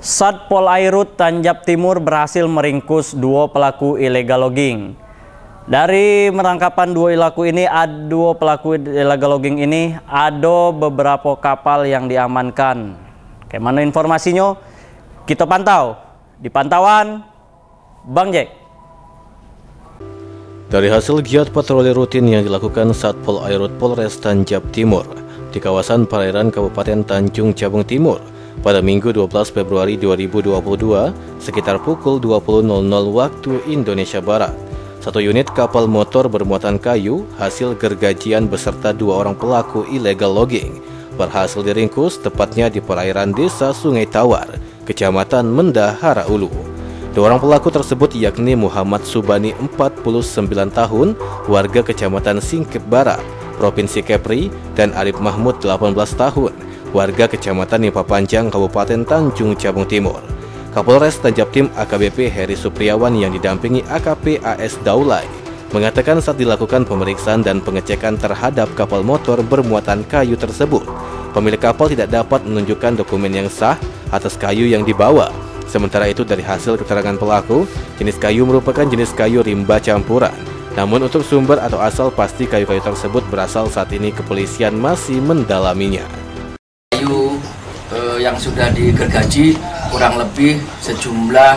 Satpol Airut Tanjab Timur berhasil meringkus 2 pelaku illegal logging. Dari merangkapan 2 pelaku illegal logging ini, ada beberapa kapal yang diamankan. Kayak mana informasinya? Kita pantau di pantauan Bang Jack. Dari hasil giat patroli rutin yang dilakukan Satpol Airut Polres Tanjab Timur di kawasan perairan Kabupaten Tanjung Jabung Timur pada Minggu 12 Februari 2022 sekitar pukul 20.00 waktu Indonesia Barat, 1 unit kapal motor bermuatan kayu hasil gergajian beserta 2 orang pelaku illegal logging berhasil diringkus tepatnya di perairan Desa Sungai Tawar, Kecamatan Mendahara Ulu. 2 orang pelaku tersebut yakni Muhammad Subani 49 tahun, warga Kecamatan Singkep Barat, Provinsi Kepri, dan Arif Mahmud 18 tahun, warga Kecamatan Nipa Panjang, Kabupaten Tanjung Jabung Timur. Kapolres Tanjab Tim AKBP Heri Supriawan yang didampingi AKP AS Daulay mengatakan saat dilakukan pemeriksaan dan pengecekan terhadap kapal motor bermuatan kayu tersebut, pemilik kapal tidak dapat menunjukkan dokumen yang sah atas kayu yang dibawa. Sementara itu dari hasil keterangan pelaku, jenis kayu merupakan jenis kayu rimba campuran. Namun untuk sumber atau asal pasti kayu-kayu tersebut berasal saat ini kepolisian masih mendalaminya. Kayu yang sudah digergaji kurang lebih sejumlah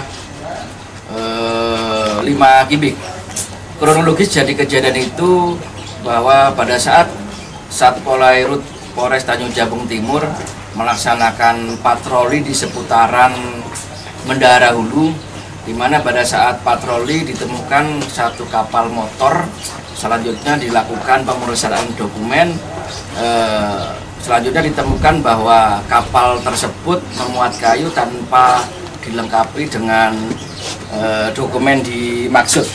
5 kubik. Kronologis jadi kejadian itu bahwa pada saat Satpol Airut Polres Tanjung Jabung Timur melaksanakan patroli di seputaran Mendahara Hulu, di mana pada saat patroli ditemukan 1 kapal motor. Selanjutnya dilakukan pemeriksaan dokumen. Selanjutnya ditemukan bahwa kapal tersebut memuat kayu tanpa dilengkapi dengan dokumen dimaksud.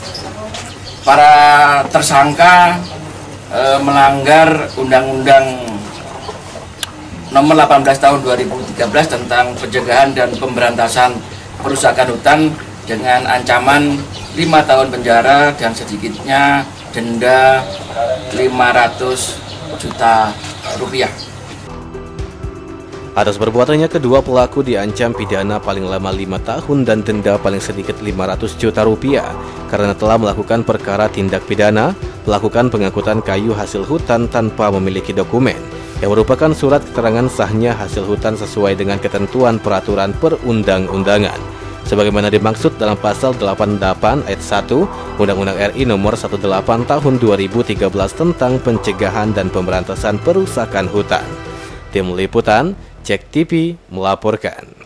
Para tersangka melanggar Undang-Undang Nomor 18 Tahun 2013 tentang pencegahan dan pemberantasan perusakan hutan dengan ancaman 5 tahun penjara dan sedikitnya denda 500 juta rupiah. Atas perbuatannya, kedua pelaku diancam pidana paling lama 5 tahun dan denda paling sedikit 500 juta rupiah karena telah melakukan perkara tindak pidana melakukan pengangkutan kayu hasil hutan tanpa memiliki dokumen yang merupakan surat keterangan sahnya hasil hutan sesuai dengan ketentuan peraturan perundang-undangan sebagaimana dimaksud dalam pasal 88 ayat 1 Undang-Undang RI Nomor 18 Tahun 2013 tentang pencegahan dan pemberantasan perusakan hutan. Tim Liputan Cek TV melaporkan.